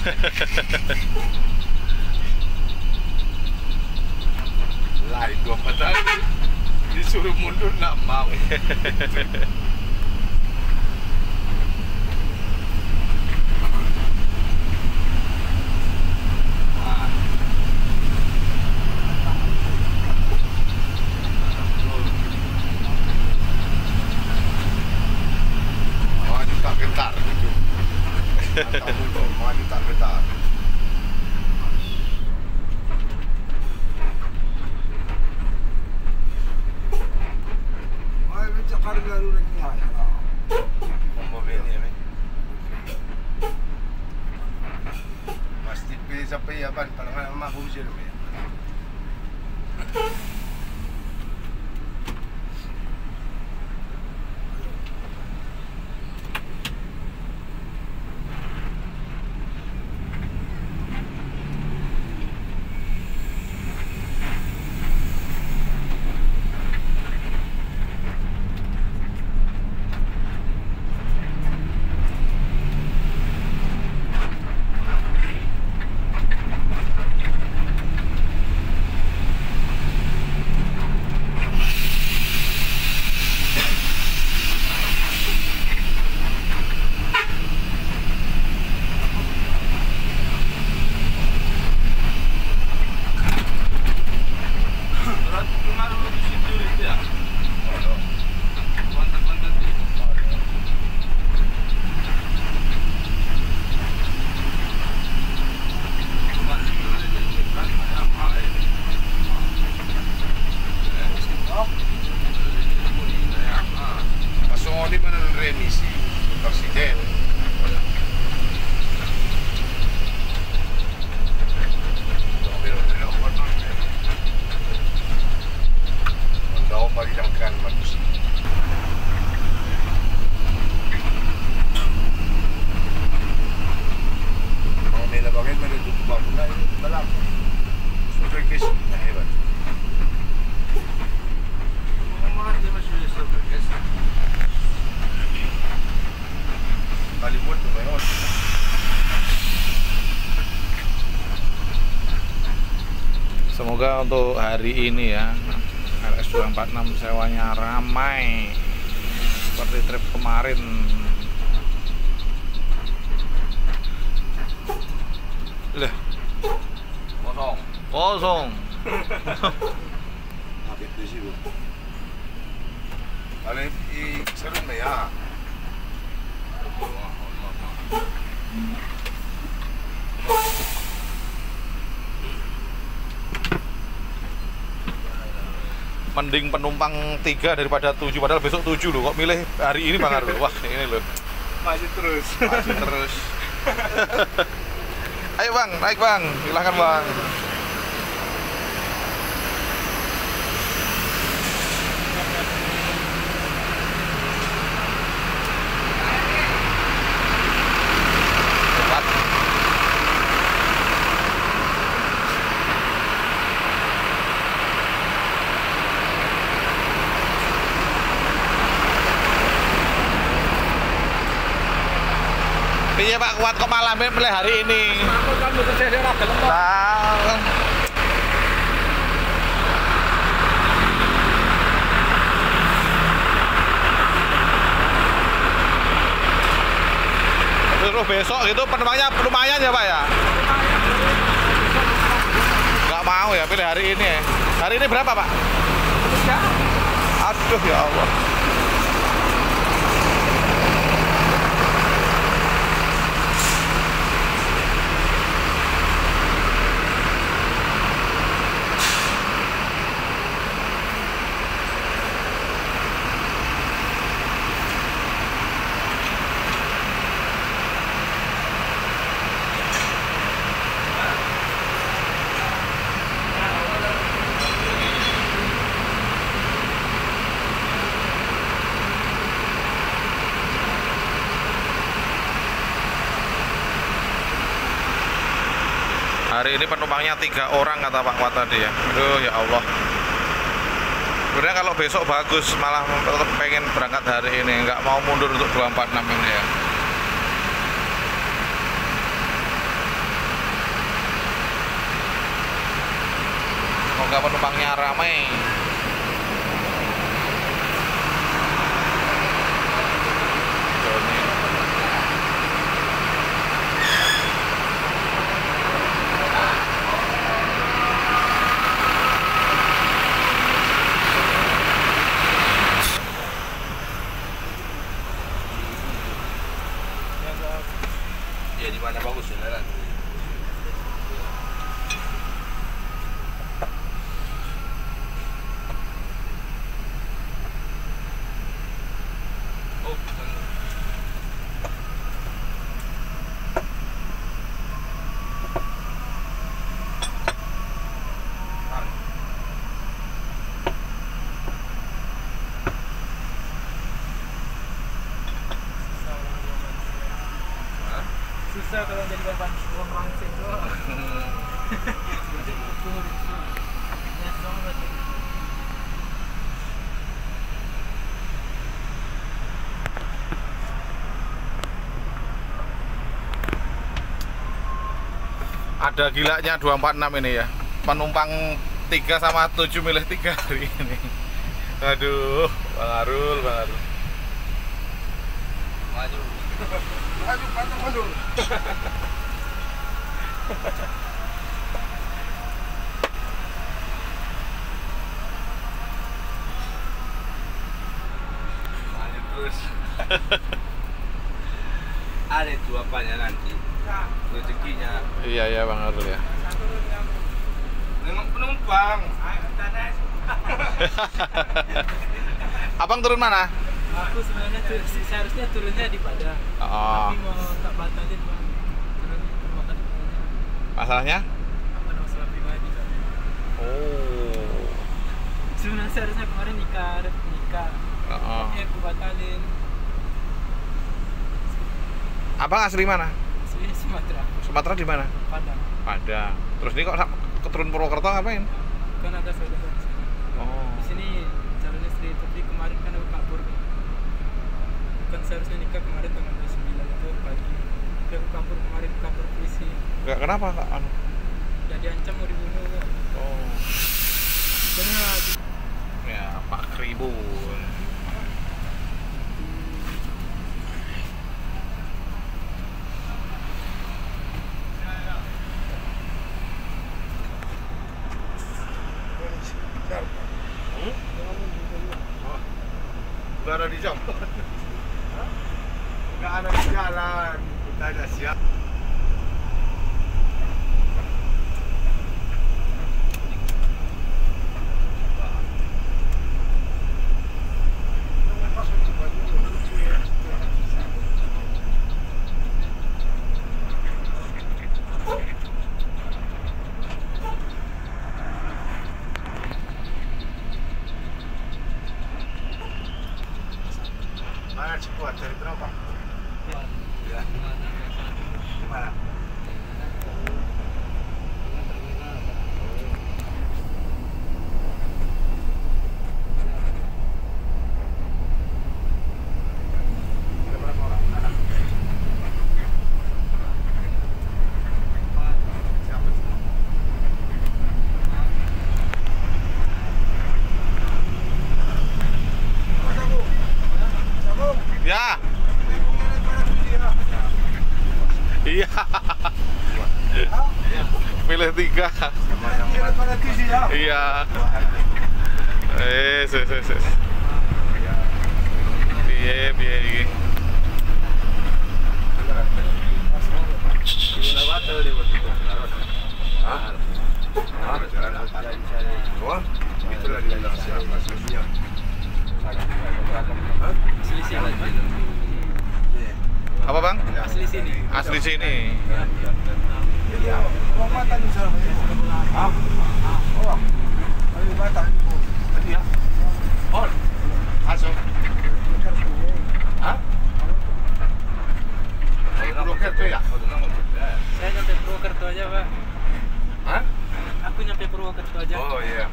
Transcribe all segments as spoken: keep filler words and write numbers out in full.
Lain dua empat hari disuruh mundur nggak mau. Maju tak gentar gitu. Mantap mundur, maju tak gentar. Sampai ya ban kalau nggak mampu sih ya. Remisi presiden. Daw marilangkan manusia. Mga may labangin, may natutuwa mo na yung balak. Super case, nahibat. Mga mga hindi masyari super case. Kalimutan tuh banyak. Semoga untuk hari ini ya R S dua empat enam sewanya ramai seperti trip kemarin. Lah, Kosong. kosong. Habis di situ. Kalau i seru nih ya. Mending penumpang tiga daripada tujuh, padahal besok tujuh loh. Kok milih hari ini Bang Arul? Wah ini loh, Maju terus. maju terus. Ayo Bang, naik Bang, silahkan Bang. Iya Pak, kuat kok malam ini mulai hari ini. Nah, terus besok gitu penumpangnya lumayan ya Pak ya? Nggak mau ya pilih hari ini ya. Hari ini berapa Pak? Aduh ya Allah. Hari ini penumpangnya tiga orang kata Pak Wat tadi ya. Aduh ya Allah. Sebenarnya kalau besok bagus, malah tetap pengen berangkat hari ini, nggak mau mundur untuk dua empat enam ini ya. semoga penumpangnya ramai. Ya di mana bagus jalan? Oh, susah kalau jadi beban uang wangsit doang. Ada gilanya dua empat enam ini ya. Penumpang tiga sama tujuh milih tiga hari ini. Aduh, Bang Arul, Bang Arul. maju. Maju, pantang mundur. Maju terus. Ada itu apanya nanti? Rezekinya. Iya ya Bang Arul ya. Memang penumpang. Abang turun mana? Aku sebenarnya tur seharusnya turunnya di Padang. Oh. Tapi mau tak batalin bang. Turun ke Purwakarta aja. Masalahnya? Apa masalah pribadi kan? Oh. Sebenarnya seharusnya kemarin nikah, ada nikah. Oh. Tapi aku batalin. Abang asli mana? Aslinya Sumatera. Sumatera di mana? Padang. Padang. Terus ini kok keturun Purwokerto ngapain? Kan ada saudara di sini. Oh. Di sini calon istri, tapi kemarin kan aku kabur kan. Bukan seharusnya nikah kemarin tanggal dua puluh sembilan itu pagi. Tapi aku kabur kemarin, kabur polisi. Enggak kenapa Kak? Anu. Ya diancam mau dibunuh kan. Oh. Karena Ya, Pak Kribun. Gak ada di jam. Gak ada di jalan. Kita ada siap. Mana Cikuat cari berapa? Ya. Gimana? Ada berapa orang? Anak? Siapa semua? Ya. Iya. Pilih tiga. Iya. Eh, ses, ses, ses. Piye, piye iki? Itulah dia bilang siapa sebenarnya. asli sini. Apa Bang? Asli sini. Asli sini. Iya, orang Batak di sana. Ah, orang. Dari Batak. Tadi ya. Oh, masuk. Hah? Purwokerto ya? Saya nyampe Purwokerto aja pak. Hah? Aku nyampe Purwokerto aja. Oh iya.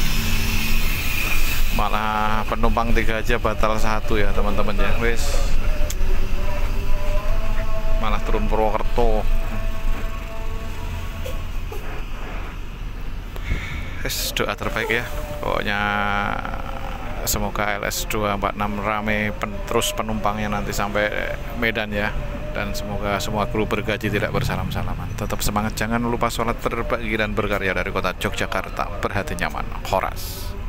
Malah penumpang tiga aja batal satu ya teman-teman ya. Wes. malah turun Purwokerto. Yes, doa terbaik ya pokoknya, semoga L S dua empat enam rame pen, terus penumpangnya nanti sampai Medan ya, dan semoga semua kru bergaji tidak bersalam-salaman. Tetap semangat, jangan lupa sholat berbagi dan berkarya. Dari kota Yogyakarta, berhati nyaman, Horas.